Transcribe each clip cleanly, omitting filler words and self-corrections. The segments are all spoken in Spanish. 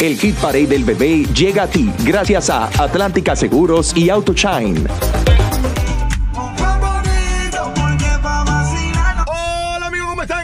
El Hit Parade del bebé llega a ti gracias a Atlántica Seguros y AutoChain. Hola amigos, ¿cómo están?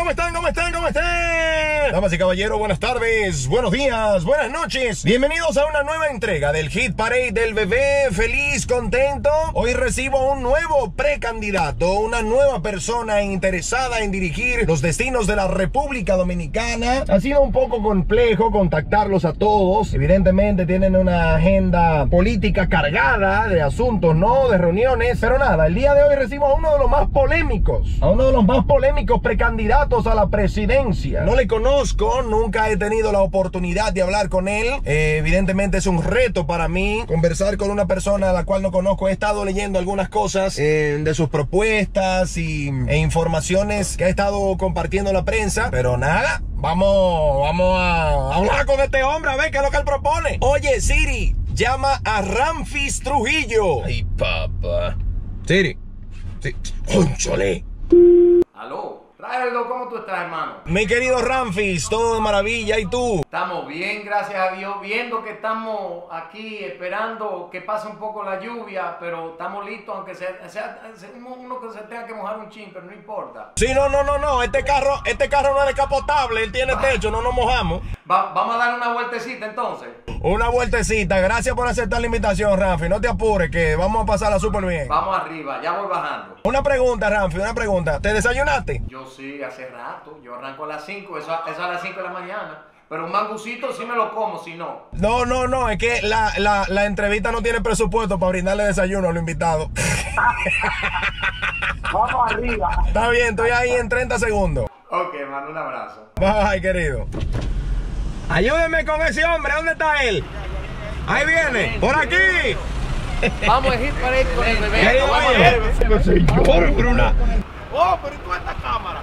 Damas y caballeros, buenas tardes, buenos días, buenas noches. Bienvenidos a una nueva entrega del Hit Parade del bebé. Feliz, contento. Hoy recibo un nuevo precandidato, una nueva persona interesada en dirigir los destinos de la República Dominicana. Ha sido un poco complejo contactarlos a todos. Evidentemente tienen una agenda política cargada de asuntos, ¿no? De reuniones. Pero nada, el día de hoy recibo a uno de los más polémicos, precandidatos a la presidencia. No le conozco, nunca he tenido la oportunidad de hablar con él. Evidentemente es un reto para mí conversar con una persona a la cual no conozco. He estado leyendo algunas cosas de sus propuestas e informaciones que ha estado compartiendo la prensa, pero nada, vamos a hablar con este hombre a ver qué es lo que él propone. Oye, Siri, llama a Ramfis Trujillo. Ay, papá. Siri, sí. ¡Cónchale! Aló, Raeldo, ¿cómo tú estás, hermano? Mi querido Ramfis, todo de maravilla, ¿y tú? Estamos bien, gracias a Dios, viendo que estamos aquí esperando que pase un poco la lluvia, pero estamos listos, aunque sea uno que se tenga que mojar un chin, pero no importa. Sí, no, este carro no es descapotable, él tiene techo, no nos mojamos. Vamos a dar una vueltecita entonces. Una vueltecita, gracias por aceptar la invitación, Ramfis, no te apures, que vamos a pasarla súper bien. Vamos arriba, ya voy bajando. Una pregunta, Ramfis, ¿te desayunaste? Yo sí, hace rato, yo arranco a las 5, eso a las 5 de la mañana. Pero un mangucito sí me lo como, si no. No, es que la entrevista no tiene presupuesto para brindarle desayuno a los invitados. Vamos arriba. Está bien, estoy ahí en 30 segundos. Ok, hermano, un abrazo. Bye, querido. Ayúdeme con ese hombre, ¿dónde está él? Ahí viene, por aquí. Vamos a Hit Parade con el bebé. Señor, Bruna. Oh, pero ¿y tú esta cámara?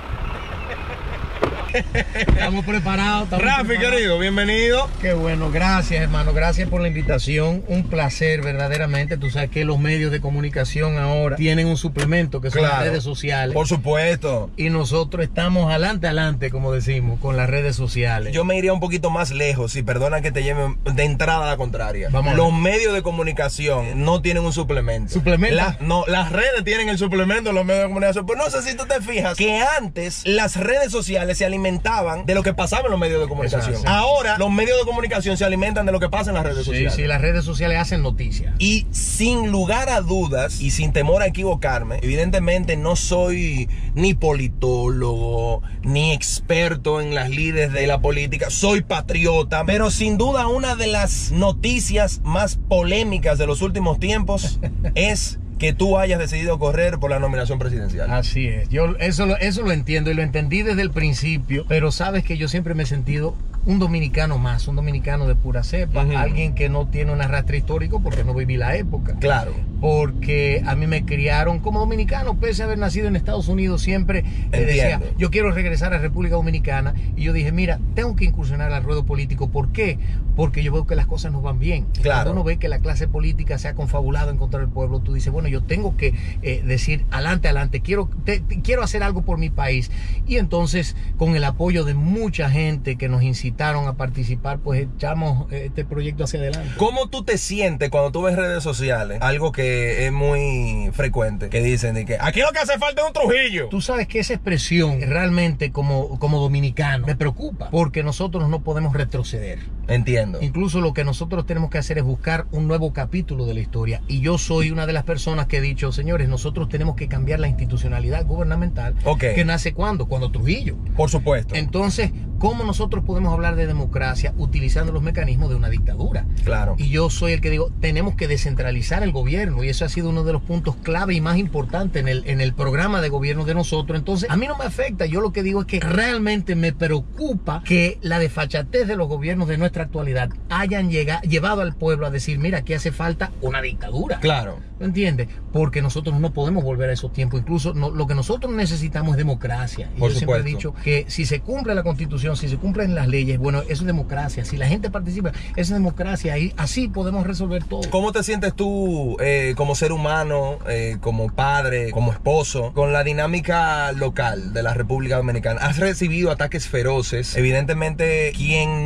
Estamos preparados. Rafi, querido, bienvenido. Qué bueno, gracias, hermano. Gracias por la invitación. Un placer, verdaderamente. Tú sabes que los medios de comunicación ahora tienen un suplemento que son las redes sociales. Por supuesto. Y nosotros estamos adelante, como decimos, con las redes sociales. Yo me iría un poquito más lejos, y perdona que te lleve de entrada a la contraria. Los medios de comunicación no tienen un suplemento. ¿Suplemento? Las redes tienen el suplemento, los medios de comunicación. Pero no sé si tú te fijas que antes las redes sociales se alimentaban de lo que pasaba en los medios de comunicación. Exacto. Ahora los medios de comunicación se alimentan de lo que pasa en las redes sociales. Sí, las redes sociales hacen noticias. Y sin lugar a dudas y sin temor a equivocarme, evidentemente no soy ni politólogo ni experto en las lides de la política, soy patriota, pero sin duda una de las noticias más polémicas de los últimos tiempos es que tú hayas decidido correr por la nominación presidencial. Así es, yo eso lo entiendo y lo entendí desde el principio, pero sabes que yo siempre me he sentido un dominicano más, un dominicano de pura cepa, alguien que no tiene un arrastre histórico porque no viví la época. Claro. Porque a mí me criaron como dominicano, pese a haber nacido en Estados Unidos, siempre decía, yo quiero regresar a República Dominicana, y yo dije, mira, tengo que incursionar al ruedo político. ¿Por qué? Porque yo veo que las cosas no van bien. Claro. Cuando uno ve que la clase política se ha confabulado en contra del pueblo, tú dices, bueno, yo tengo que decir, adelante, quiero hacer algo por mi país. Y entonces, con el apoyo de mucha gente que nos incitaron a participar, pues echamos este proyecto hacia adelante. ¿Cómo tú te sientes cuando tú ves redes sociales? Algo que es muy frecuente, que dicen de que aquí lo que hace falta es un Trujillo. Tú sabes que esa expresión realmente como dominicano me preocupa, porque nosotros no podemos retroceder. Entiendo. Incluso lo que nosotros tenemos que hacer es buscar un nuevo capítulo de la historia. Y yo soy una de las personas que he dicho, señores, nosotros tenemos que cambiar la institucionalidad gubernamental. Que nace cuando Trujillo. Por supuesto. Entonces, ¿cómo nosotros podemos hablar de democracia utilizando los mecanismos de una dictadura? Claro. Y yo soy el que digo, tenemos que descentralizar el gobierno, y eso ha sido uno de los puntos clave y más importantes en el programa de gobierno de nosotros. Entonces, a mí no me afecta. Yo lo que digo es que realmente me preocupa que la desfachatez de los gobiernos de nuestra actualidad hayan llevado al pueblo a decir, mira, aquí hace falta una dictadura. Claro. ¿Me entiendes? Porque nosotros no podemos volver a esos tiempos. Incluso lo que nosotros necesitamos es democracia. Y yo siempre he dicho que si se cumple la Constitución, si se cumplen las leyes, bueno, eso es democracia. Si la gente participa, eso es democracia. Y así podemos resolver todo. ¿Cómo te sientes tú como ser humano, como padre, como esposo, con la dinámica local de la República Dominicana? ¿Has recibido ataques feroces? Evidentemente, quien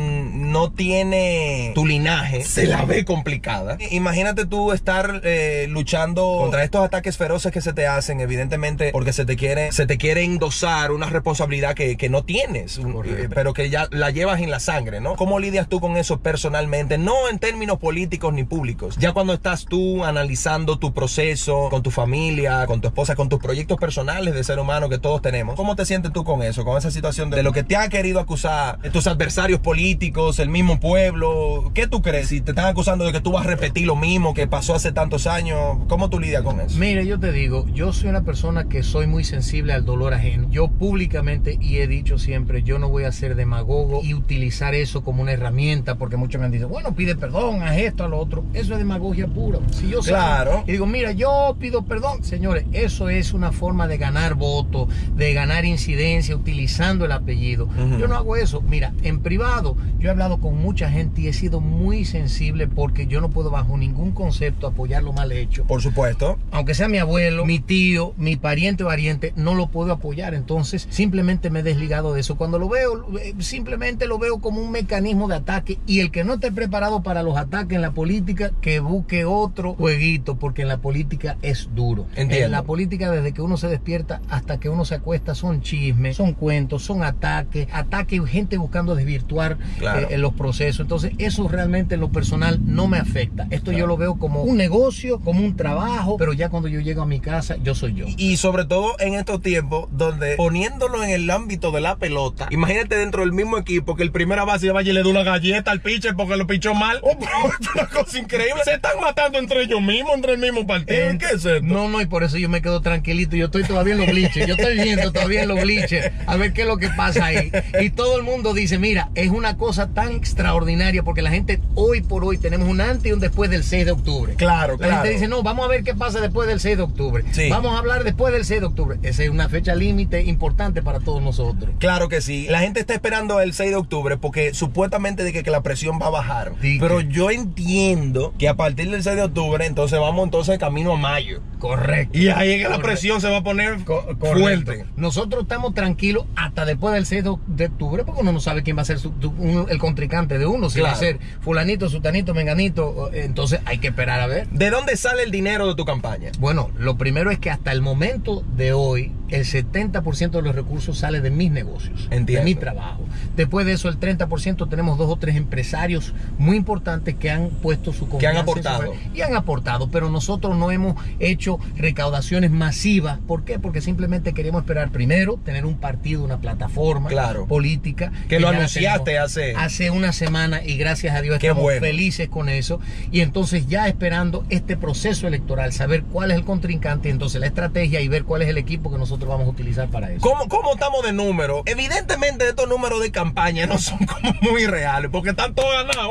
no tiene tu linaje, se la ve complicada. Imagínate tú estar luchando contra estos ataques feroces que se te hacen, evidentemente porque se te quiere endosar una responsabilidad que no tienes, pero que ya la llevas en la sangre, ¿no? ¿Cómo lidias tú con eso personalmente? No en términos políticos ni públicos. Ya cuando estás tú analizando tu proceso con tu familia, con tu esposa, con tus proyectos personales de ser humano que todos tenemos, ¿cómo te sientes tú con eso? Con esa situación de lo que te ha querido acusar tus adversarios políticos, el mismo pueblo. ¿Qué tú crees? Si te están acusando de que tú vas a repetir lo mismo que pasó hace tantos años, ¿cómo tú lidias con eso? Mira, yo te digo, yo soy una persona que soy muy sensible al dolor ajeno. Yo públicamente, y he dicho siempre, yo no voy a ser demagogo y utilizar eso como una herramienta, porque muchos me han dicho, bueno, pide perdón, haz esto, a lo otro. Eso es demagogia pura. Si yo claro. Y digo, mira, yo pido perdón. Señores, eso es una forma de ganar votos, de ganar incidencia utilizando el apellido. Yo no hago eso. Mira, en privado, yo he hablado con mucha gente y he sido muy sensible porque yo no puedo bajo ningún concepto apoyar lo mal hecho. Por supuesto. Aunque sea mi abuelo, mi tío, mi pariente o variante, no lo puedo apoyar. Entonces, simplemente me he desligado de eso. Cuando lo veo, simplemente lo veo como un mecanismo de ataque. Y el que no esté preparado para los ataques en la política, que busque otro jueguito, porque en la política es duro. Entiendo. En la política, desde que uno se despierta hasta que uno se acuesta, son chismes, son cuentos, son ataques, gente buscando desvirtuar los procesos. Entonces, eso realmente en lo personal no me afecta. Esto yo lo veo como un negocio, como un trabajo, pero ya cuando yo llego a mi casa, yo soy yo. Y sobre todo en estos tiempos donde, poniéndolo en el ámbito de la pelota, imagínate dentro del mismo equipo que el primera base vaya y le da una galleta al pitcher porque lo pichó mal. Es una cosa increíble. Se están matando entre ellos mismos, entre el mismo partido. ¿Qué es esto? No, y por eso yo me quedo tranquilito. Yo estoy todavía en los bleachers. Yo estoy viendo todavía en los bleachers a ver qué es lo que pasa ahí. Y todo el mundo dice, mira, es una cosa tan extraordinaria porque la gente hoy por hoy tenemos un antes y un después del 6 de octubre. Claro. La gente dice, no, vamos a ver qué pasa después del 6 de octubre. Sí. Vamos a hablar después del 6 de octubre. Esa es una fecha límite importante para todos nosotros. Claro que sí. La gente está esperando el 6 de octubre porque supuestamente de que la presión va a bajar. Sí, pero yo entiendo que a partir del 6 de octubre entonces vamos camino a mayo. Correcto. Y ahí es que la presión se va a poner fuerte. Nosotros estamos tranquilos hasta después del 6 de octubre porque uno no sabe quién va a ser el contrincante de uno. Si va a ser fulanito, sutanito, menganito. Entonces hay que esperar a ver. ¿De dónde sale el dinero de tu campaña? Bueno, lo primero es que hasta el momento de hoy el 70% de los recursos sale de mis negocios. Entiendo. De mi trabajo. Después de eso el 30% tenemos 2 o 3 empresarios muy importantes que han puesto su confianza. Que han aportado. Y han aportado, pero nosotros no hemos hecho recaudaciones masivas. ¿Por qué? Porque simplemente queríamos esperar primero tener un partido, una plataforma política. Que lo anunciaste hace una semana y gracias a Dios estamos felices con eso. Y entonces ya esperando este proceso electoral, saber cuál es el contrincante y entonces la estrategia y ver cuál es el equipo que nosotros vamos a utilizar para eso. ¿Cómo estamos de números? Evidentemente estos números de campaña no son como muy reales porque están todos ganados.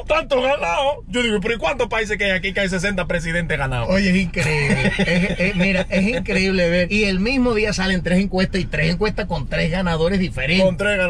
Yo digo, pero ¿y cuántos países que hay aquí que hay 60 presidentes ganados? Oye, es increíble. Mira, es increíble ver. Y el mismo día salen 3 encuestas y 3 encuestas con 3 ganadores diferentes.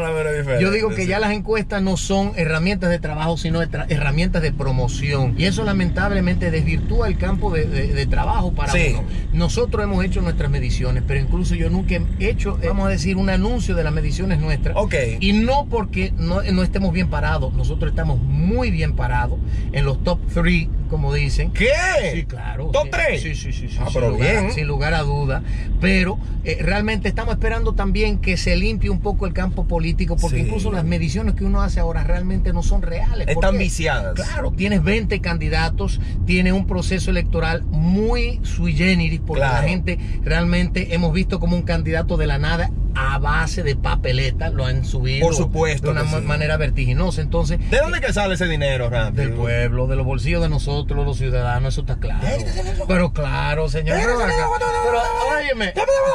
Yo digo que ya las encuestas no son herramientas de trabajo, sino herramientas de promoción. Y eso lamentablemente desvirtúa el campo de trabajo para uno. Nosotros hemos hecho nuestras mediciones, pero incluso yo nunca he hecho, vamos a decir, un anuncio de las mediciones nuestras. Y no porque no estemos bien parados. Nosotros estamos muy bien parados en los top 3, como dicen. ¿Qué? Sí, claro. ¿Top 3? Sí. Pero bien. Sin lugar a duda. Pero realmente estamos esperando también que se limpie un poco el campo político, porque incluso las mediciones que uno hace ahora realmente no son reales. Están viciadas. Claro, tienes 20 candidatos, tienes un proceso electoral muy sui generis, porque la gente realmente hemos visto como un candidato de la nada a base de papeleta lo han subido. Por supuesto. De una manera vertiginosa. Entonces, ¿de dónde que sale ese dinero, Randy? Del pueblo, de los bolsillos de nosotros, los ciudadanos, eso está claro. Pero claro, señor. Pero óyeme.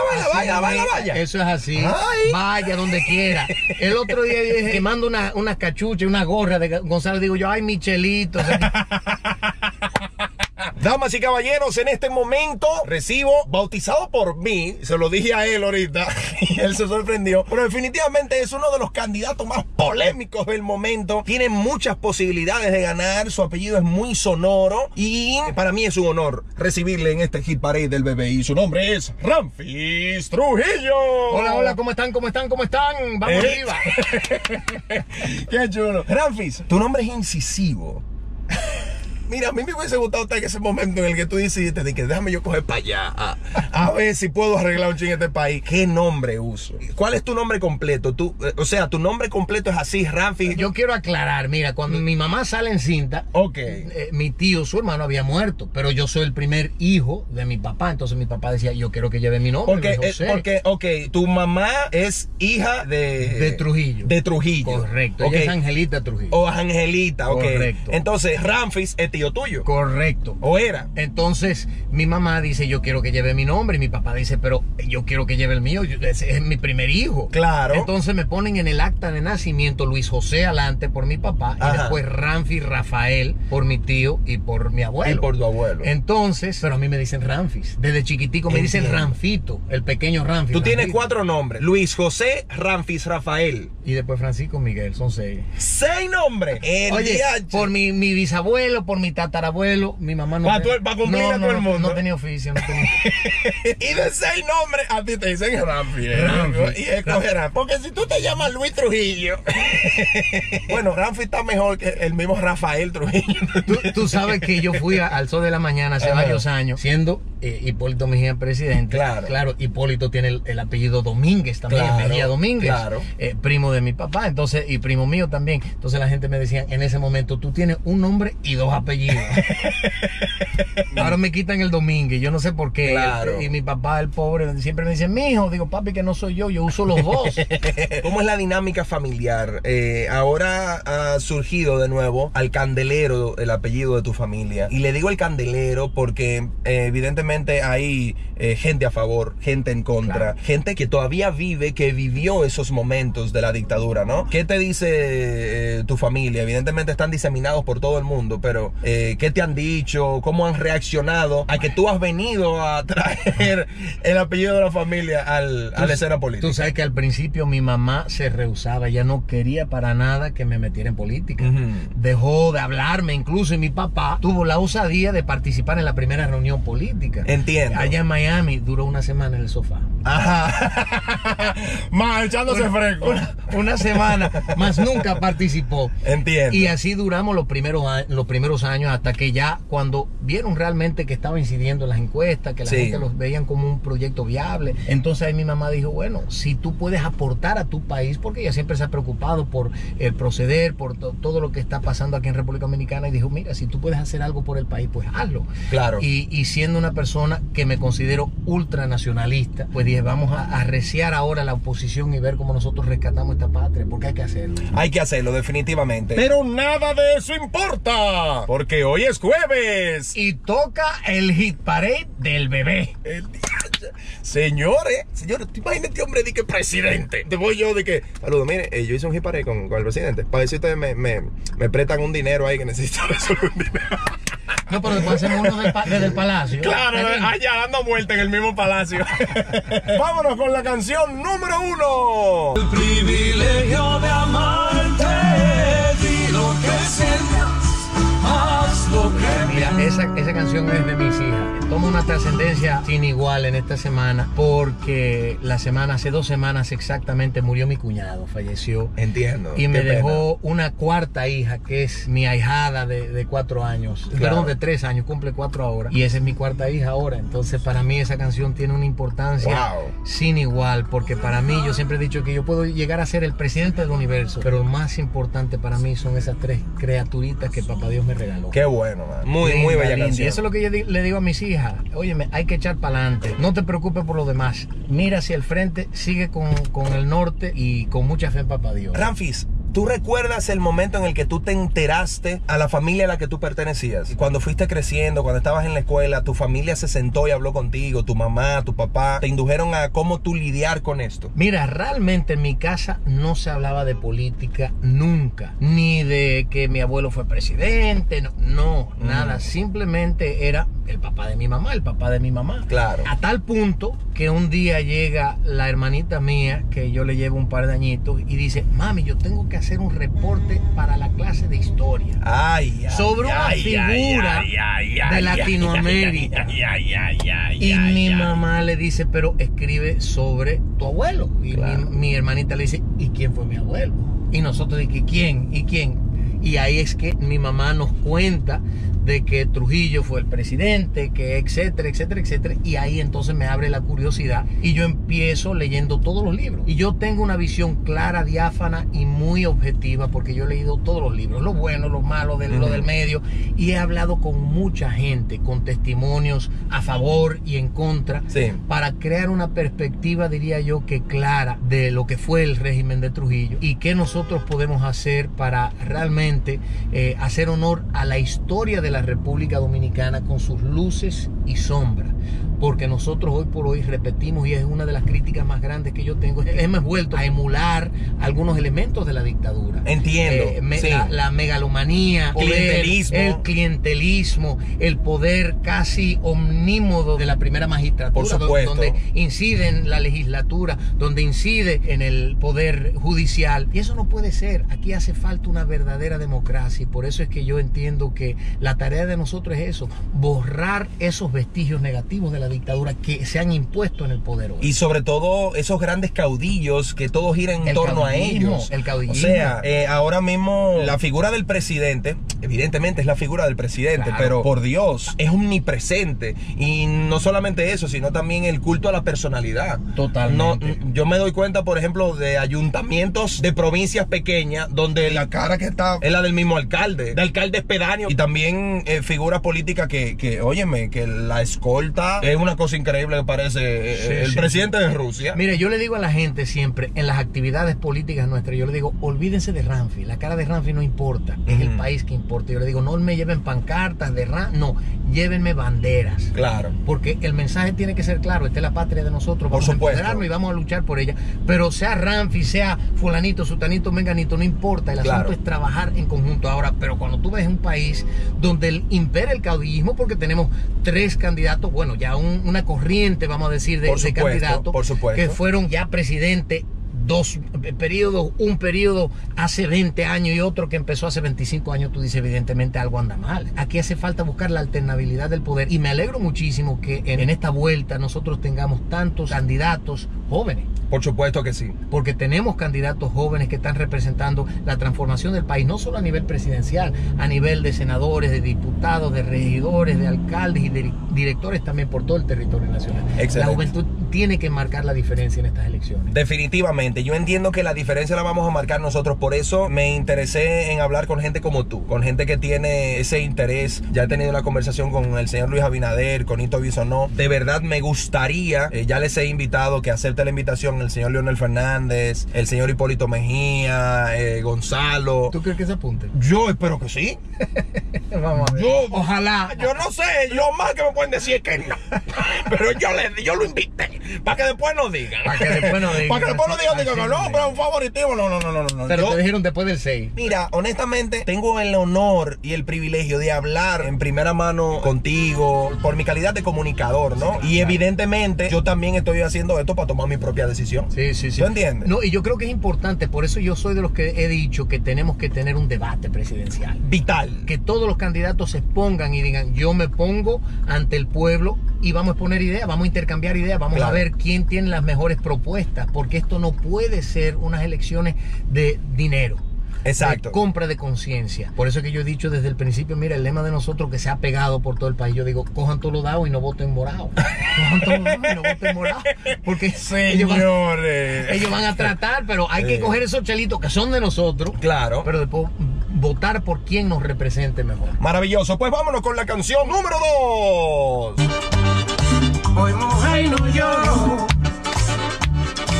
Vaya. Eso es así. Vaya donde quiera. El otro día dije que mando una cachucha, una gorra de Gonzalo. Digo yo, ay, Michelito. Damas y caballeros, en este momento recibo, bautizado por mí, se lo dije a él ahorita y él se sorprendió, pero definitivamente es uno de los candidatos más polémicos del momento. Tiene muchas posibilidades de ganar, su apellido es muy sonoro y para mí es un honor recibirle en este Hit Parade del BBI. Su nombre es Ramfis Trujillo. Hola, hola, ¿cómo están? ¿Cómo están? ¿Cómo están? Vamos arriba. Qué chulo. Ramfis, tu nombre es incisivo. Mira, a mí me hubiese gustado estar en ese momento en el que tú decidiste de que déjame yo coger para allá a ver si puedo arreglar un ching en este país. ¿Qué nombre uso? ¿Cuál es tu nombre completo? O sea, tu nombre completo es así, Ramfis. Yo quiero aclarar, mira, cuando mi mamá sale encinta, mi tío, su hermano, había muerto, pero yo soy el primer hijo de mi papá, entonces mi papá decía, yo quiero que lleve mi nombre. Porque tu mamá es hija de Trujillo. De Trujillo. Correcto, ella es Angelita Trujillo. O Angelita, ok. Correcto. Entonces, Ramfis es tío tuyo. Correcto. ¿O era? Entonces, mi mamá dice, yo quiero que lleve mi nombre, y mi papá dice, pero yo quiero que lleve el mío, es mi primer hijo. Claro. Entonces me ponen en el acta de nacimiento Luis José Alante por mi papá, y después Ramfis Rafael por mi tío y por mi abuelo. Y por tu abuelo. Entonces, pero a mí me dicen Ramfis. Desde chiquitico me dicen Ramfito, el pequeño Ramfis. Tú Ramfito. tienes 4 nombres. Luis José, Ramfis Rafael. Y después Francisco Miguel, son 6. 6 nombres. Oye, por mi bisabuelo, por mi tatarabuelo, mi mamá no. Para cumplir a todo el mundo. No tenía oficio, no tenía. Y de 6 nombres, a ti te dicen Ramfis. Y escogerás. Porque si tú te llamas Luis Trujillo. Bueno, Ramfis está mejor que el mismo Rafael Trujillo. Tú sabes que yo fui al Sol de la Mañana hace varios años, siendo Hipólito Mejía presidente. Claro, Hipólito tiene el apellido Domínguez también, Mejía Domínguez. Claro. Primo de mi papá, entonces, y primo mío también. Entonces la gente me decía, en ese momento, tú tienes un nombre y 2 apellidos. Ahora me quitan el Domínguez, yo no sé por qué. Claro. Y mi papá, el pobre, siempre me dice, mijo, digo, papi, que no soy yo uso los 2. ¿Cómo es la dinámica familiar? Ahora ha surgido de nuevo al Candelero, el apellido de tu familia. Y le digo el Candelero porque evidentemente hay gente a favor, gente en contra, gente que todavía vive, que vivió esos momentos de la dictadura, ¿no? ¿Qué te dice tu familia? Evidentemente están diseminados por todo el mundo, pero ¿qué te han dicho? ¿Cómo han reaccionado a que tú has venido a traer el apellido de la familia a la escena política? Tú sabes que al principio mi mamá se rehusaba, ella no quería para nada que me metiera en política. Dejó de hablarme incluso, y mi papá tuvo la osadía de participar en la primera reunión política. Entiendo. Allá en Miami duró una semana en el sofá. Ajá. Más echándose fresco. Una semana, más nunca participó. Entiendo. Y así duramos los primeros años, hasta que ya cuando vieron realmente que estaba incidiendo en las encuestas, que la gente los veían como un proyecto viable, entonces ahí mi mamá dijo, bueno, si tú puedes aportar a tu país, porque ella siempre se ha preocupado por el proceder, por todo lo que está pasando aquí en República Dominicana, y dijo, mira, si tú puedes hacer algo por el país, pues hazlo. Claro. Y siendo una persona que me considero ultranacionalista, pues dije, vamos a arreciar ahora la oposición y ver cómo nosotros rescatamos esta patria, porque hay que hacerlo. Hay que hacerlo, definitivamente. Pero nada de eso importa, porque hoy es jueves. Y toca el Hit Parade del bebé. Señores, ¿tú imaginas este hombre de que presidente? Te voy yo de que, saludos, mire, yo hice un Hit Parade con el presidente, para ver si ustedes me prestan un dinero ahí que necesito resolver un dinero. No, pero después hacemos uno desde el palacio. Claro, allá dando vuelta en el mismo palacio. Vámonos con la canción número 1. El privilegio de amarte, di lo que sientas, haz lo que mira, esa canción es de mis hijas. Toma una trascendencia sin igual en esta semana, porque hace 2 semanas exactamente murió mi cuñado, falleció. Entiendo. Y me dejó una cuarta hija, que es mi ahijada de 4 años. Claro. Perdón, de 3 años, cumple 4 ahora. Y esa es mi cuarta hija ahora. Entonces para mí esa canción tiene una importancia sin igual, porque para mí, yo siempre he dicho que yo puedo llegar a ser el presidente del universo, pero lo más importante para mí son esas 3 criaturitas que papá Dios me regaló. Qué bueno, man. Muy bella canción. Y eso es lo que yo le digo a mis hijas. Óyeme, hay que echar para adelante. No te preocupes por lo demás. Mira hacia el frente, sigue con el norte y con mucha fe en papá Dios. Ramfis, ¿Tú recuerdas el momento en el que tú te enteraste a la familia a la que tú pertenecías? Cuando fuiste creciendo, cuando estabas en la escuela, tu familia se sentó y habló contigo, tu mamá, tu papá, te indujeron a cómo tú lidiar con esto. Mira, realmente en mi casa no se hablaba de política nunca, ni de que mi abuelo fue presidente, no, nada. Simplemente era el papá de mi mamá, el papá de mi mamá. Claro. A tal punto que un día llega la hermanita mía, que yo le llevo un par de añitos, y dice: mami, yo tengo que hacer un reporte para la clase de historia sobre una figura de Latinoamérica. Y mi mamá le dice: pero escribe sobre tu abuelo. Y mi hermanita le dice: ¿y quién fue mi abuelo? Y nosotros dijimos: ¿quién? ¿Y quién? Y ahí es que mi mamá nos cuenta de que Trujillo fue el presidente, que etcétera, etcétera, etcétera. Y ahí entonces me abre la curiosidad y yo empiezo leyendo todos los libros. Y yo tengo una visión clara, diáfana y muy objetiva, porque yo he leído todos los libros, lo bueno, lo malo, lo del medio. Y he hablado con mucha gente, con testimonios a favor y en contra, para crear una perspectiva, diría yo, que clara de lo que fue el régimen de Trujillo y qué nosotros podemos hacer para realmente hacer honor a la historia de la República Dominicana con sus luces y sombras, porque nosotros hoy por hoy repetimos, y es una de las críticas más grandes que yo tengo, hemos vuelto a emular algunos elementos de la dictadura. Entiendo. La megalomanía, el clientelismo, el poder casi omnímodo de la primera magistratura, por supuesto, donde incide en la legislatura, donde incide en el poder judicial, y eso no puede ser. Aquí hace falta una verdadera democracia, y por eso es que yo entiendo que la tarea de nosotros es eso, borrar esos vestigios negativos de la dictadura que se han impuesto en el poder hoy. Y sobre todo esos grandes caudillos que todo gira en torno a ellos. El caudillismo. O sea, ahora mismo la figura del presidente, evidentemente es la figura del presidente, claro, pero por Dios, es omnipresente. Y no solamente eso, sino también el culto a la personalidad. Totalmente. Yo me doy cuenta, por ejemplo, de ayuntamientos de provincias pequeñas donde la cara que está es la del mismo alcalde, de alcaldes pedáneos, y también figuras políticas que óyeme, que la escolta es una cosa increíble que parece el presidente de Rusia. Mire, yo le digo a la gente siempre, en las actividades políticas nuestras, yo le digo: olvídense de Ramfi, la cara de Ramfi no importa, es el país que importa. Yo le digo: no me lleven pancartas de Ramfi, no, llévenme banderas. Claro. Porque el mensaje tiene que ser claro: esta es la patria de nosotros, vamos a empoderarnos y vamos a luchar por ella. Pero sea Ramfi, sea fulanito, sutanito, menganito, no importa, el asunto es trabajar en conjunto. Ahora, pero cuando tú ves un país donde impera el caudillismo, porque tenemos 3 candidatos, bueno, ya una corriente, vamos a decir, de candidatos que fueron ya presidentes, 2 periodos, un periodo hace 20 años y otro que empezó hace 25 años, tú dices, evidentemente algo anda mal. Aquí hace falta buscar la alternabilidad del poder, y me alegro muchísimo que en esta vuelta nosotros tengamos tantos candidatos jóvenes. Por supuesto que sí. Porque tenemos candidatos jóvenes que están representando la transformación del país, no solo a nivel presidencial, a nivel de senadores, de diputados, de regidores, de alcaldes y de directores también por todo el territorio nacional. Excelente. La juventud tiene que marcar la diferencia en estas elecciones. Definitivamente. Yo entiendo que la diferencia la vamos a marcar nosotros. Por eso me interesé en hablar con gente como tú, con gente que tiene ese interés. Ya he tenido una conversación con el señor Luis Abinader, con Hito Bisonó. De verdad me gustaría, ya les he invitado, que acepte la invitación el señor Leonel Fernández, el señor Hipólito Mejía, Gonzalo. ¿Tú crees que se apunte? Yo espero que sí. Vamos a ver. Ojalá. Yo no sé, lo más que me pueden decir es que no. Pero yo lo invité. Para que después no digan. Para que después no digan. Para que después no digan que no, pero un favoritismo, no. Pero te dijeron después del 6. Mira, honestamente, tengo el honor y el privilegio de hablar en primera mano contigo por mi calidad de comunicador, ¿no? Y evidentemente, yo también estoy haciendo esto para tomar mi propia decisión. Sí. ¿Tú entiendes? No, y yo creo que es importante, por eso yo soy de los que he dicho que tenemos que tener un debate presidencial. Vital. Que todos los candidatos se expongan y digan: yo me pongo ante el pueblo y vamos a exponer ideas, vamos a intercambiar ideas, vamos a ver quién tiene las mejores propuestas, porque esto no puede ser unas elecciones de dinero. Exacto. De compra de conciencia. Por eso es que yo he dicho desde el principio, mira, el lema de nosotros que se ha pegado por todo el país, yo digo: cojan todos los dados y no voten morado. Cojan todos los dados y no voten morado. Porque ellos van a tratar, pero hay que coger esos chelitos que son de nosotros. Claro. Pero después votar por quien nos represente mejor. Maravilloso. Pues vámonos con la canción número 2. Hoy mujer no lloro,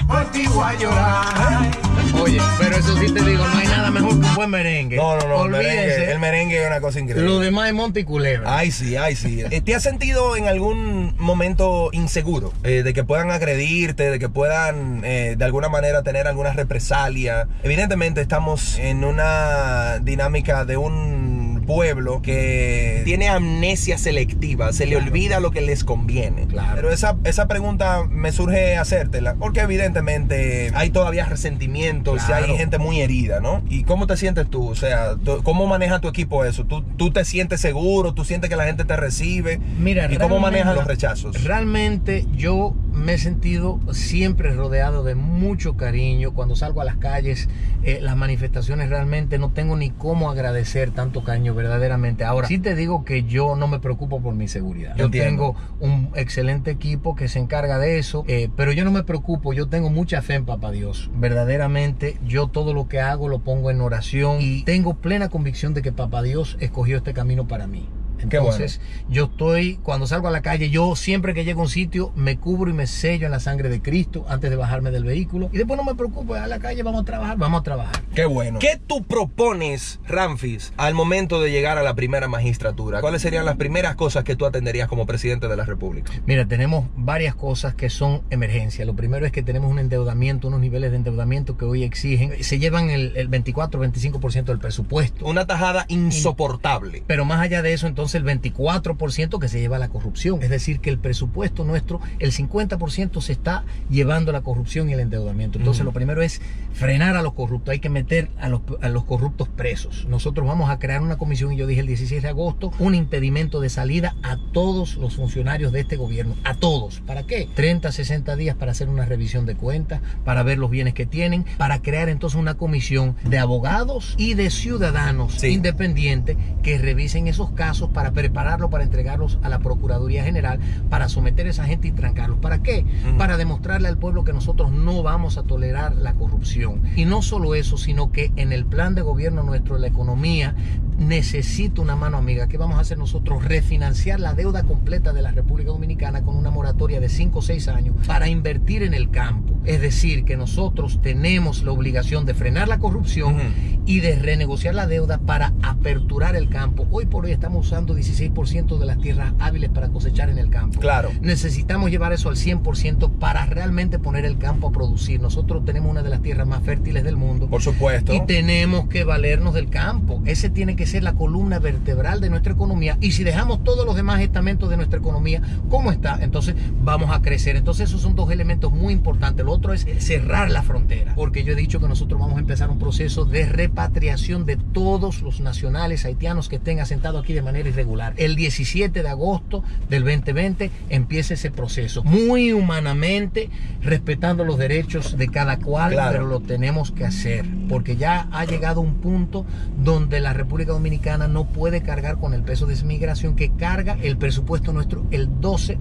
por ti voy a llorar. Oye, pero eso sí te digo, no hay nada mejor que un buen merengue. No, Olvídense. el merengue es una cosa increíble. Lo demás es monte y culebra. Ay, sí. ¿Te has sentido en algún momento inseguro? De que puedan agredirte, de que puedan de alguna manera tener alguna represalia. Evidentemente estamos en una dinámica de un pueblo que tiene amnesia selectiva, se le olvida lo que les conviene. Claro. Pero esa pregunta me surge hacértela, porque evidentemente hay todavía resentimientos, Claro. hay gente muy herida, ¿no? ¿Y cómo te sientes tú? O sea, ¿cómo maneja tu equipo eso? ¿Tú te sientes seguro? ¿Tú sientes que la gente te recibe? Mira, ¿Y cómo manejas los rechazos? Realmente yo me he sentido siempre rodeado de mucho cariño. Cuando salgo a las calles, las manifestaciones, realmente no tengo ni cómo agradecer tanto cariño verdaderamente. Ahora, sí te digo que yo no me preocupo por mi seguridad. Yo tengo un excelente equipo que se encarga de eso, pero yo no me preocupo. Yo tengo mucha fe en Papá Dios. Verdaderamente, yo todo lo que hago lo pongo en oración y tengo plena convicción de que Papá Dios escogió este camino para mí. Entonces, yo estoy, cuando salgo a la calle, yo siempre que llego a un sitio, me cubro y me sello en la sangre de Cristo antes de bajarme del vehículo. Y después no me preocupo, a la calle vamos a trabajar. Qué bueno. ¿Qué tú propones, Ramfis, al momento de llegar a la primera magistratura? ¿Cuáles serían las primeras cosas que tú atenderías como presidente de la República? Mira, tenemos varias cosas que son emergencia. Lo primero es que tenemos un endeudamiento, unos niveles de endeudamiento que hoy exigen, se llevan el 24-25% del presupuesto. Una tajada insoportable. Pero más allá de eso, entonces el 24% que se lleva a la corrupción. Es decir, que el presupuesto nuestro, el 50% se está llevando a la corrupción y el endeudamiento. Entonces, lo primero es frenar a los corruptos. Hay que meter a los corruptos presos. Nosotros vamos a crear una comisión, y yo dije el 16 de agosto, un impedimento de salida a todos los funcionarios de este gobierno. A todos. ¿Para qué? 30, 60 días para hacer una revisión de cuentas, para ver los bienes que tienen, para crear entonces una comisión de abogados y de ciudadanos independientes que revisen esos casos para prepararlos, para entregarlos a la Procuraduría General, para someter a esa gente y trancarlos. ¿Para qué? Para demostrarle al pueblo que nosotros no vamos a tolerar la corrupción. Y no solo eso, sino que en el plan de gobierno nuestro, la economía necesita una mano amiga. ¿Qué vamos a hacer nosotros? Refinanciar la deuda completa de la República Dominicana con una moratoria de 5 o 6 años para invertir en el campo. Es decir, que nosotros tenemos la obligación de frenar la corrupción y de renegociar la deuda para aperturar el campo. Hoy por hoy estamos usando 16% de las tierras hábiles para cosechar en el campo. Claro. Necesitamos llevar eso al 100% para realmente poner el campo a producir. Nosotros tenemos una de las tierras más fértiles del mundo. Por supuesto. Y tenemos que valernos del campo. Ese tiene que ser la columna vertebral de nuestra economía. Y si dejamos todos los demás estamentos de nuestra economía como está, entonces vamos a crecer. Entonces esos son dos elementos muy importantes. Lo otro es cerrar la frontera. Porque yo he dicho que nosotros vamos a empezar un proceso de repatriación de todos los nacionales haitianos que estén asentados aquí de manera irregular. El 17 de agosto del 2020 empieza ese proceso. Muy humanamente, respetando los derechos de cada cual, pero lo tenemos que hacer. Porque ya ha llegado un punto donde la República Dominicana no puede cargar con el peso de esa migración que carga el presupuesto nuestro el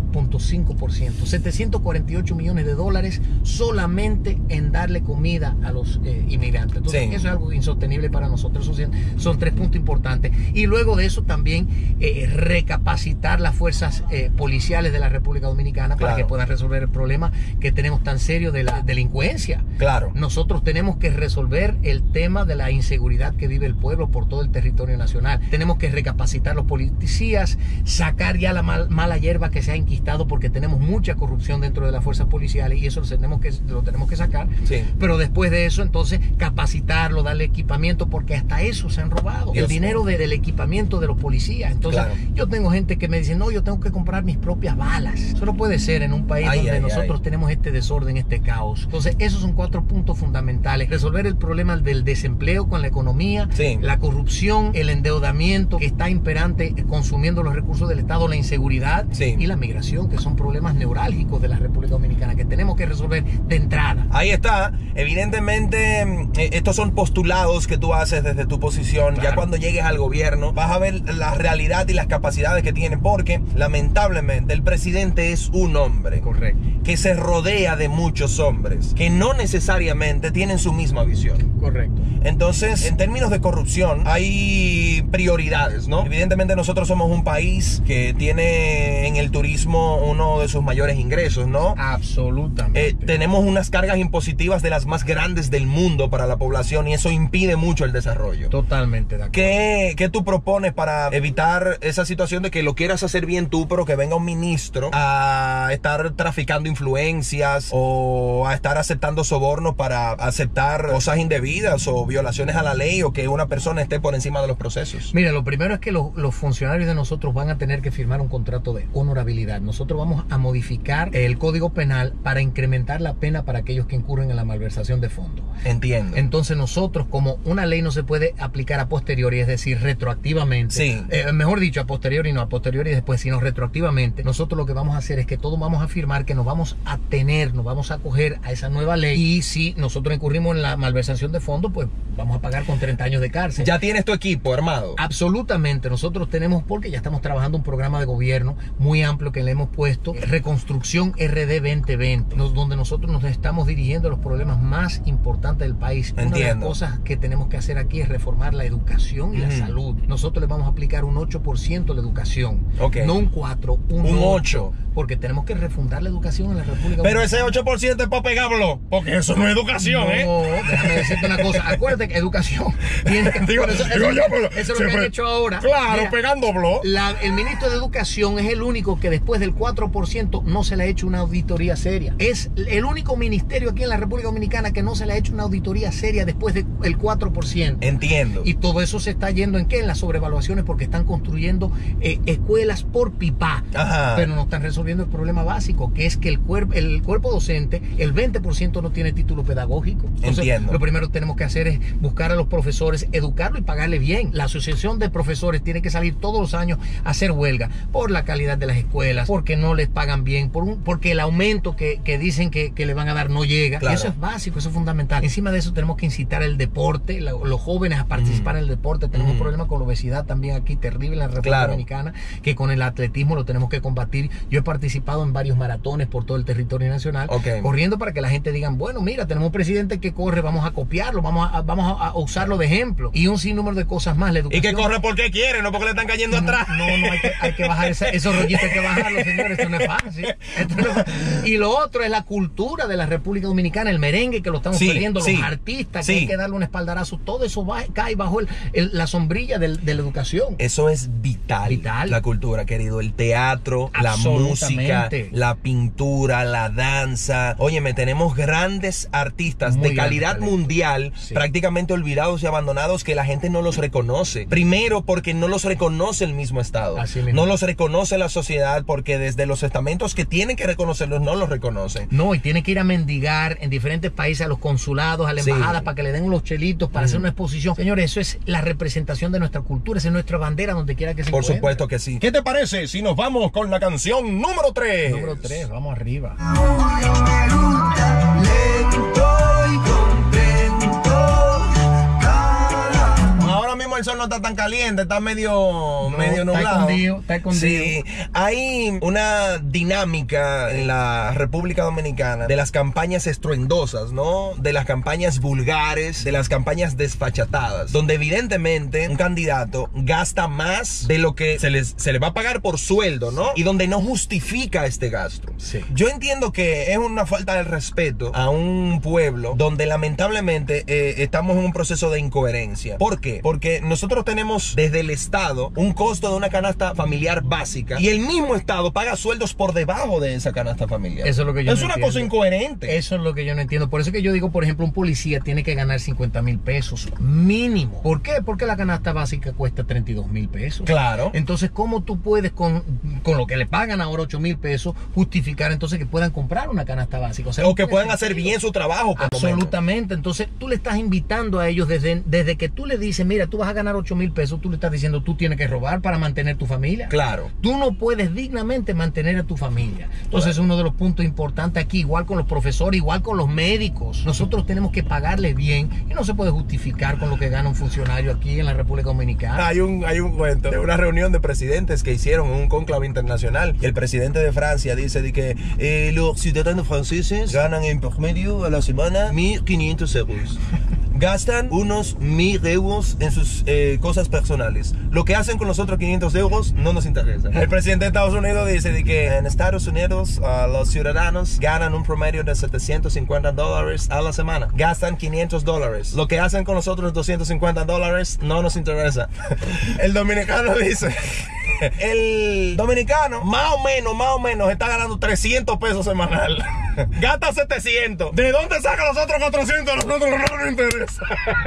12.5%. 748 millones de dólares solamente en darle comida a los inmigrantes. Entonces, eso es algo insostenible para nosotros. Esos son 3 puntos importantes. Y luego de eso también recapacitar las fuerzas policiales de la República Dominicana para que puedan resolver el problema que tenemos tan serio de la delincuencia. Claro. Nosotros tenemos que resolver el tema de la inseguridad que vive el pueblo por todo el territorio nacional. Tenemos que recapacitar los policías, sacar ya la mala hierba que se ha enquistado, porque tenemos mucha corrupción dentro de las fuerzas policiales y eso lo tenemos que sacar. Pero después de eso, entonces, capacitarlo, darle equipamiento, porque hasta eso se han robado. El dinero del equipamiento de los policías. Entonces, yo tengo gente que me dice, no, yo tengo que comprar mis propias balas. Eso no puede ser en un país donde nosotros tenemos este desorden, este caos. Entonces, esos son 4 puntos fundamentales. Resolver el problema del desempleo con la economía, la corrupción, el endeudamiento que está imperante consumiendo los recursos del Estado, la inseguridad y la migración, que son problemas neurálgicos de la República Dominicana que tenemos que resolver de entrada. Ahí está. Evidentemente, estos son postulados que tú haces desde tu posición. Ya cuando llegues al gobierno vas a ver la realidad y las capacidades que tiene, porque lamentablemente el presidente es un hombre que se rodea de muchos hombres que no necesariamente tienen su misma visión. Correcto. Entonces, en términos de corrupción, hay prioridades, ¿no? Evidentemente nosotros somos un país que tiene en el turismo uno de sus mayores ingresos, ¿no? Absolutamente. Tenemos unas cargas impositivas de las más grandes del mundo para la población y eso impide mucho el desarrollo. Totalmente de acuerdo. ¿Qué tú propones para evitar esa situación de que lo quieras hacer bien tú, pero que venga un ministro a estar traficando influencias o a estar aceptando sobornos para aceptar cosas indebidas o violaciones a la ley o que una persona esté por encima de los procesos? Mira, lo primero es que los funcionarios de nosotros van a tener que firmar un contrato de honorabilidad. Nosotros vamos a modificar el Código Penal para incrementar la pena para aquellos que incurren en la malversación de fondos. Entiendo. Entonces nosotros, como una ley no se puede aplicar a posteriori, es decir, retroactivamente, sí. Mejor dicho, a posteriori, no a posteriori después, sino retroactivamente, nosotros lo que vamos a hacer es que todos vamos a firmar que nos vamos a tener, nos vamos a acoger a esa nueva ley, y si nosotros incurrimos en la malversación de fondos, pues vamos a pagar con 30 años de cárcel. ¿Ya tienes tu equipo armado? Absolutamente, nosotros tenemos, porque ya estamos trabajando un programa de gobierno muy amplio que le hemos puesto Reconstrucción RD 2020, donde nosotros nos estamos dirigiendo a los problemas más importantes del país. Entiendo. Una de las cosas que tenemos que hacer aquí es reformar la educación y la salud. Nosotros le vamos a aplicar un 8% a la educación, no un 4, un 8, porque tenemos que refundar la educación en la República Pero Dominicana. ese 8% es para pegarlo, porque eso no es educación, No, déjame decirte una cosa. Acuérdate que educación tiene que... Digo, eso es lo que han hecho ahora. Claro, Mira, pegando blog. el ministro de Educación es el único que después del 4% no se le ha hecho una auditoría seria. Es el único ministerio aquí en la República Dominicana que no se le ha hecho una auditoría seria después del 4%. Entiendo. Y todo eso se está yendo ¿en qué? En las sobrevaluaciones, porque están construyendo escuelas por pipa. Ajá. Pero no están resolviendo el problema básico, que es que el cuerpo docente, el 20% no tiene título pedagógico. Entonces, Entiendo. lo primero que tenemos que hacer es buscar a los profesores, educarlos y pagarle bien. La asociación de profesores tiene que salir todos los años a hacer huelga por la calidad de las escuelas, porque no les pagan bien, porque el aumento que dicen que le van a dar no llega. Claro. Y eso es básico, eso es fundamental. Encima de eso tenemos que incitar el deporte, los jóvenes a participar en el deporte. Tenemos un problema con la obesidad también aquí terrible en la República Dominicana, que con el atletismo lo tenemos que combatir. Yo he participado en varios maratones por todo el territorio nacional, corriendo para que la gente diga, bueno, mira, tenemos un presidente que corre, vamos a copiarlo, vamos a usarlo de ejemplo, y un sinnúmero de cosas más. La educación, y que corre porque quiere, no porque le están cayendo atrás. No, hay que bajar esos rollitos, hay que bajarlos, señores, esto no es fácil. Y lo otro es la cultura de la República Dominicana, el merengue que lo estamos perdiendo, los artistas que hay que darle un espaldarazo, todo eso cae bajo la sombrilla de la educación. Eso es vital. La cultura, querido, el teatro, la música, la pintura, la danza. Óyeme, tenemos grandes artistas de calidad mundial, prácticamente olvidados y abandonados, que la gente no los reconoce. Primero porque no los reconoce el mismo Estado. No los reconoce la sociedad, porque desde los estamentos que tienen que reconocerlos no los reconocen. No, y tiene que ir a mendigar en diferentes países a los consulados, a la embajada, para que le den los chelitos, para hacer una exposición. Señores, eso es la representación de nuestra cultura, esa es nuestra bandera donde quiera que se encuentre. Por supuesto que sí. ¿Qué te parece si nos vamos con la canción número 3? Número 3, vamos arriba. Ahora mismo el sol no está tan caliente, está medio nublado. Está escondido. Sí, hay una dinámica en la República Dominicana de las campañas estruendosas, ¿no? De las campañas vulgares, de las campañas desfachatadas, donde evidentemente un candidato gasta más de lo que se le va a pagar por sueldo, ¿no? Y donde no justifica este gasto. Sí. Yo entiendo que es una falta de respeto a un pueblo donde lamentablemente estamos en un proceso de incoherencia. ¿Por qué? Porque nosotros tenemos desde el Estado un costo de una canasta familiar básica y el mismo Estado paga sueldos por debajo de esa canasta familiar. Eso es lo que yo no una entiendo. cosa incoherente. Eso es lo que yo no entiendo. Por eso que yo digo, por ejemplo, un policía tiene que ganar 50,000 pesos mínimo. ¿Por qué? Porque la canasta básica cuesta 32,000 pesos. Claro. Entonces, ¿cómo tú puedes con lo que le pagan ahora 8,000 pesos justificar entonces que puedan comprar una canasta básica? O que puedan hacer bien su trabajo. Absolutamente. Entonces, tú le estás invitando a ellos desde que tú le dices, mira, tú vas a ganar 8,000 pesos, tú le estás diciendo, tú tienes que robar para mantener tu familia. Claro. Tú no puedes dignamente mantener a tu familia. Entonces, es uno de los puntos importantes aquí, igual con los profesores, igual con los médicos. Nosotros tenemos que pagarles bien y no se puede justificar con lo que gana un funcionario aquí en la República Dominicana. Hay un cuento de una reunión de presidentes que hicieron en un cónclave internacional. Y el presidente de Francia dice de que los ciudadanos franceses ganan en promedio a la semana 1.500 euros. gastan unos 1.000 euros en sus cosas personales. Lo que hacen con los otros 500 euros no nos interesa. El presidente de Estados Unidos dice de que en Estados Unidos los ciudadanos ganan un promedio de $750 a la semana. Gastan $500. Lo que hacen con los otros $250 no nos interesa. El dominicano dice... El dominicano más o menos está ganando 300 pesos semanal. Gasta 700. ¿De dónde saca los otros 400? A nosotros no nos interesa.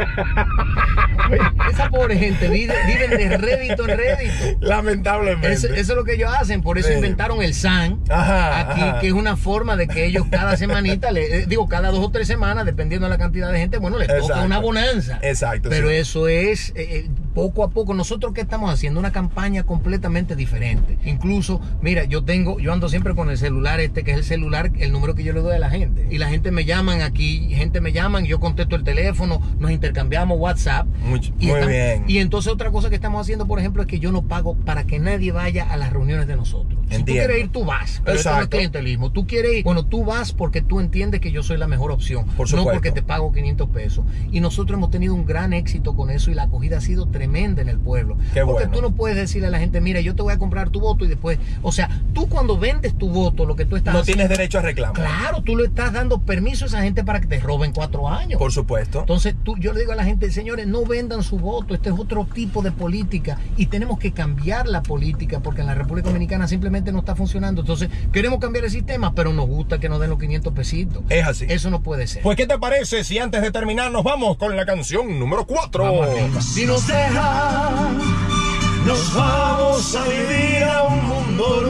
Esa pobre gente viven de rédito en rédito. Lamentablemente. Eso es lo que ellos hacen. Por eso inventaron el SAN aquí, que es una forma de que ellos cada semanita, cada 2 o 3 semanas, dependiendo de la cantidad de gente, bueno, les toca una bonanza. Exacto. Pero eso es poco a poco. Nosotros, ¿qué estamos haciendo? Una campaña completamente diferente. Incluso, mira, yo ando siempre con el celular que es el celular, el número que yo le doy a la gente. Y la gente me llaman aquí, yo contesto el teléfono, nos intercambiamos WhatsApp. Muy bien. Y entonces otra cosa que estamos haciendo, por ejemplo, es que yo no pago para que nadie vaya a las reuniones de nosotros. Si tú quieres ir, tú vas. Pero eso no es clientelismo. Tú quieres ir, bueno, tú vas porque tú entiendes que yo soy la mejor opción. Por supuesto. No porque te pago 500 pesos. Y nosotros hemos tenido un gran éxito con eso y la acogida ha sido tremenda en el pueblo. Porque tú no puedes decirle a la gente, mira, yo te voy a comprar tu voto y después, o sea, tú cuando vendes tu voto, lo que tú estás no tienes derecho a reclamar. Claro, tú le estás dando permiso a esa gente para que te roben 4 años. Por supuesto. Entonces, yo le digo a la gente, señores, no vendan su voto, este es otro tipo de política y tenemos que cambiar la política porque en la República Dominicana simplemente no está funcionando. Entonces, queremos cambiar el sistema, pero nos gusta que nos den los 500 pesitos. Es así. Eso no puede ser. Pues, ¿qué te parece si antes de terminar nos vamos con la canción número 4? Si nos dejan, nos vamos a vivir a un mundo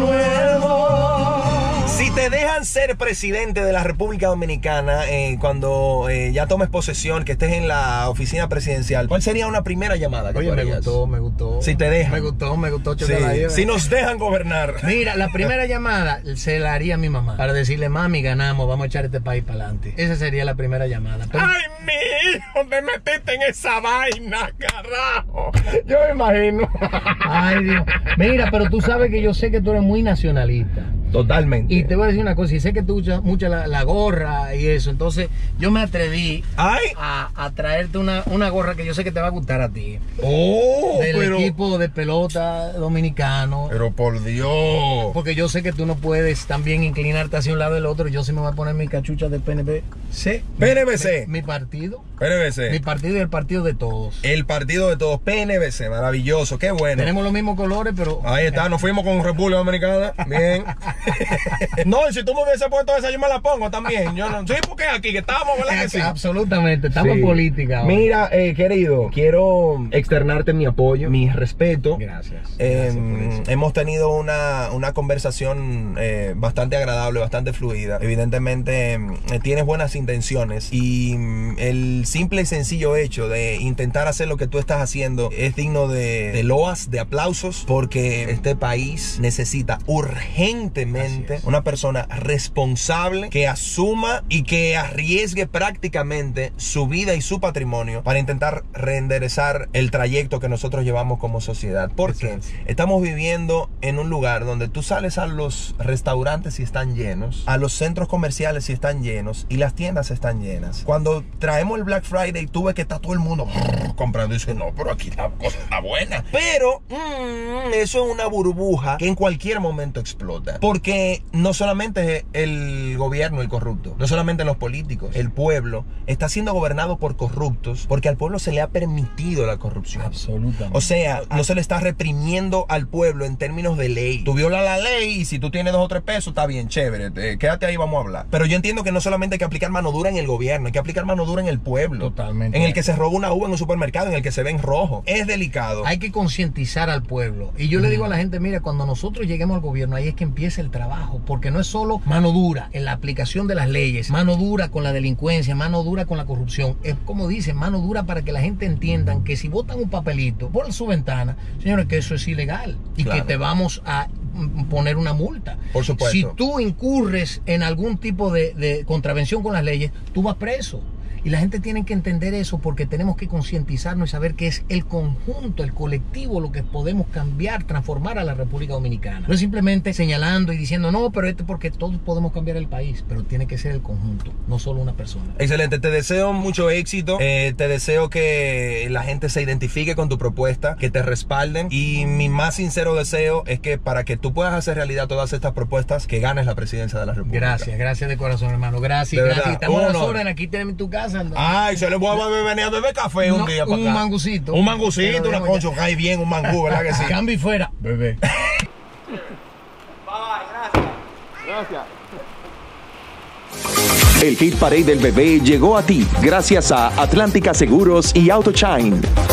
nuevo. Si te dejan ser presidente de la República Dominicana cuando ya tomes posesión, que estés en la oficina presidencial, ¿cuál sería una primera llamada que Oye, tú harías? me gustó. Si te dejan. Me gustó. Sí. Si nos dejan gobernar. Mira, la primera llamada se la haría a mi mamá para decirle, mami, ganamos, vamos a echar este país para adelante. Esa sería la primera llamada. Pero... ¡Ay, mi hijo! ¡Te metiste en esa vaina, carajo! Yo me imagino. Ay, Dios. Mira, pero tú sabes que yo sé que tú eres muy nacionalista. Totalmente. Y te voy a decir una cosa, y sé que tú usas mucho la gorra y eso, entonces yo me atreví a traerte una gorra que yo sé que te va a gustar a ti. Del equipo de pelota dominicano. Pero por Dios. Porque yo sé que tú no puedes también inclinarte hacia un lado del otro. Yo sí me voy a poner mi cachucha de PNBC. PNBC. Mi partido. PNBC. Mi partido y el partido de todos. El partido de todos. PNBC. Maravilloso. Qué bueno. Tenemos los mismos colores, pero... Ahí está. Nos fuimos con República Dominicana. Bien. No, y si tú me hubiese puesto esa, yo me la pongo también. Yo no. Sí, porque aquí que estamos, ¿verdad que sí? Absolutamente. Estamos en política ahora. Mira, querido, quiero externarte mi apoyo, mi respeto. Gracias. Hemos tenido una conversación bastante agradable, bastante fluida. Evidentemente, tienes buenas intenciones y el simple y sencillo hecho de intentar hacer lo que tú estás haciendo es digno de loas, de aplausos, porque este país necesita urgentemente una persona responsable que asuma y que arriesgue prácticamente su vida y su patrimonio para intentar reenderezar el trayecto que nosotros llevamos como sociedad. Porque estamos viviendo en un lugar donde tú sales a los restaurantes y están llenos, a los centros comerciales y están llenos, y las tiendas están llenas. Cuando traemos el Black Friday, tú ves que está todo el mundo comprando y dice, no, pero aquí la cosa está buena. Pero eso es una burbuja que en cualquier momento explota. Porque no solamente el gobierno el corrupto, no solamente los políticos, el pueblo está siendo gobernado por corruptos porque al pueblo se le ha permitido la corrupción. Absolutamente. O sea, no se le está reprimiendo al pueblo en términos de ley. Tú violas la ley y si tú tienes 2 o 3 pesos, está bien, chévere, quédate ahí, vamos a hablar. Pero yo entiendo que no solamente hay que aplicar mano dura en el gobierno, hay que aplicar mano dura en el pueblo. Totalmente. En el que se roba una uva en un supermercado, en el que se ve en rojo. Es delicado. Hay que concientizar al pueblo. Y yo le digo a la gente, mira, cuando nosotros lleguemos al gobierno, ahí es que empieza el trabajo. Porque no es solo mano dura en la aplicación de las leyes, mano dura con la delincuencia, mano dura con la corrupción. Es como dicen, mano dura para que la gente entiendan que si botan un papelito por su ventana, señores, que eso es ilegal y que te vamos a poner una multa. Por supuesto. Si tú incurres en algún tipo de contravención con las leyes, tú vas preso. Y la gente tiene que entender eso porque tenemos que concientizarnos y saber que es el conjunto, el colectivo, lo que podemos cambiar, transformar a la República Dominicana. No es simplemente señalando y diciendo, no, pero porque todos podemos cambiar el país, pero tiene que ser el conjunto, no solo una persona. Excelente, te deseo mucho éxito, te deseo que la gente se identifique con tu propuesta, que te respalden, y mi más sincero deseo es que para que tú puedas hacer realidad todas estas propuestas, que ganes la presidencia de la República. Gracias de corazón, hermano, gracias. Estamos a las órdenes, aquí tenemos tu casa. ¿No? Ay, se le voy a venir a beber café un día para acá. Un mangucito. Un mangucito, una concha, cae bien un mangú, ¿verdad que sí? Cambio y fuera, bebé. Gracias. El Hit Parade del bebé llegó a ti gracias a Atlántica Seguros y AutoChain.